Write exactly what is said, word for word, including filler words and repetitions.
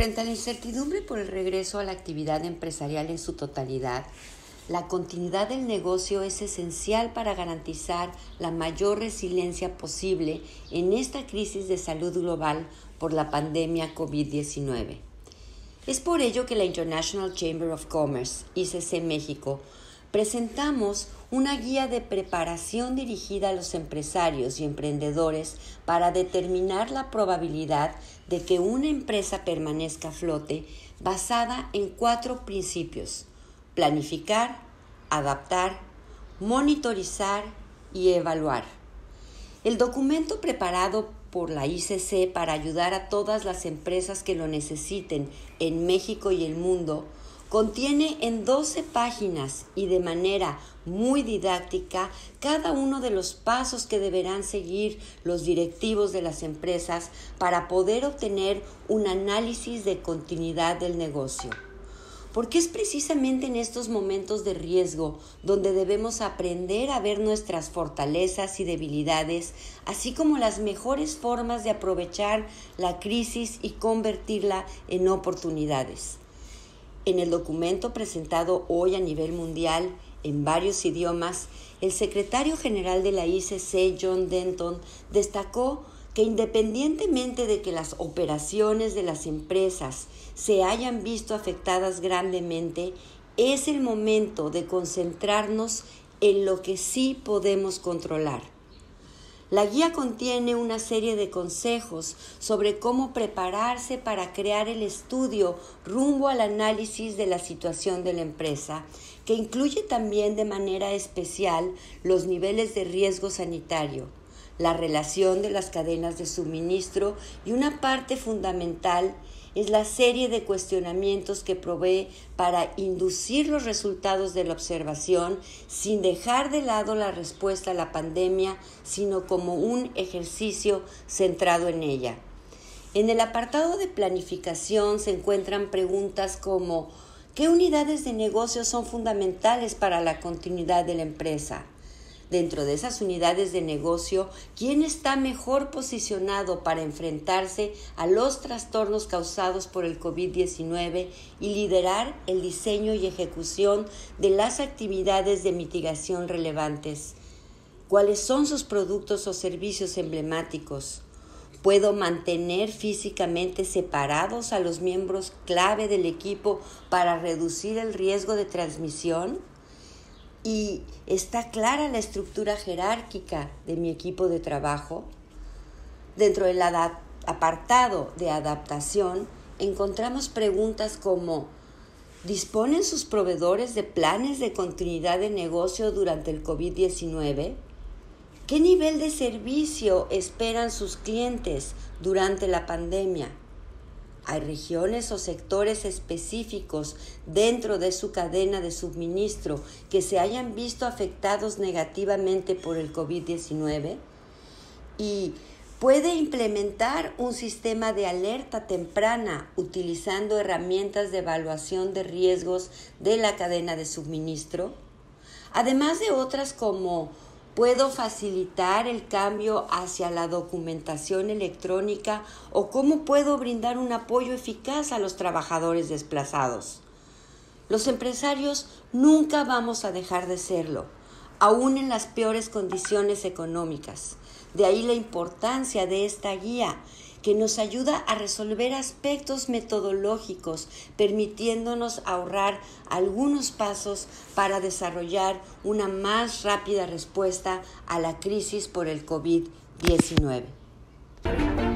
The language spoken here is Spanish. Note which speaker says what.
Speaker 1: Frente a la incertidumbre por el regreso a la actividad empresarial en su totalidad, la continuidad del negocio es esencial para garantizar la mayor resiliencia posible en esta crisis de salud global por la pandemia COVID diecinueve. Es por ello que la International Chamber of Commerce, I C C México, presentamos una guía de preparación dirigida a los empresarios y emprendedores para determinar la probabilidad de que una empresa permanezca a flote basada en cuatro principios: planificar, adaptar, monitorizar y evaluar. El documento preparado por la I C C para ayudar a todas las empresas que lo necesiten en México y el mundo contiene en doce páginas y de manera muy didáctica cada uno de los pasos que deberán seguir los directivos de las empresas para poder obtener un análisis de continuidad del negocio. Porque es precisamente en estos momentos de riesgo donde debemos aprender a ver nuestras fortalezas y debilidades, así como las mejores formas de aprovechar la crisis y convertirla en oportunidades. En el documento presentado hoy a nivel mundial en varios idiomas, el secretario general de la I C C, John Denton, destacó que independientemente de que las operaciones de las empresas se hayan visto afectadas grandemente, es el momento de concentrarnos en lo que sí podemos controlar. La guía contiene una serie de consejos sobre cómo prepararse para crear el estudio rumbo al análisis de la situación de la empresa, que incluye también de manera especial los niveles de riesgo sanitario, la relación de las cadenas de suministro y una parte fundamental es la serie de cuestionamientos que provee para inducir los resultados de la observación sin dejar de lado la respuesta a la pandemia, sino como un ejercicio centrado en ella. En el apartado de planificación se encuentran preguntas como ¿qué unidades de negocio son fundamentales para la continuidad de la empresa? Dentro de esas unidades de negocio, ¿quién está mejor posicionado para enfrentarse a los trastornos causados por el COVID diecinueve y liderar el diseño y ejecución de las actividades de mitigación relevantes? ¿Cuáles son sus productos o servicios emblemáticos? ¿Puedo mantener físicamente separados a los miembros clave del equipo para reducir el riesgo de transmisión? ¿Y está clara la estructura jerárquica de mi equipo de trabajo? Dentro del adap- apartado de adaptación encontramos preguntas como ¿disponen sus proveedores de planes de continuidad de negocio durante el COVID diecinueve? ¿Qué nivel de servicio esperan sus clientes durante la pandemia? ¿Hay regiones o sectores específicos dentro de su cadena de suministro que se hayan visto afectados negativamente por el COVID diecinueve? ¿Y puede implementar un sistema de alerta temprana utilizando herramientas de evaluación de riesgos de la cadena de suministro? Además de otras como ¿puedo facilitar el cambio hacia la documentación electrónica o cómo puedo brindar un apoyo eficaz a los trabajadores desplazados? Los empresarios nunca vamos a dejar de serlo, aún en las peores condiciones económicas. De ahí la importancia de esta guía, que nos ayuda a resolver aspectos metodológicos, permitiéndonos ahorrar algunos pasos para desarrollar una más rápida respuesta a la crisis por el COVID diecinueve.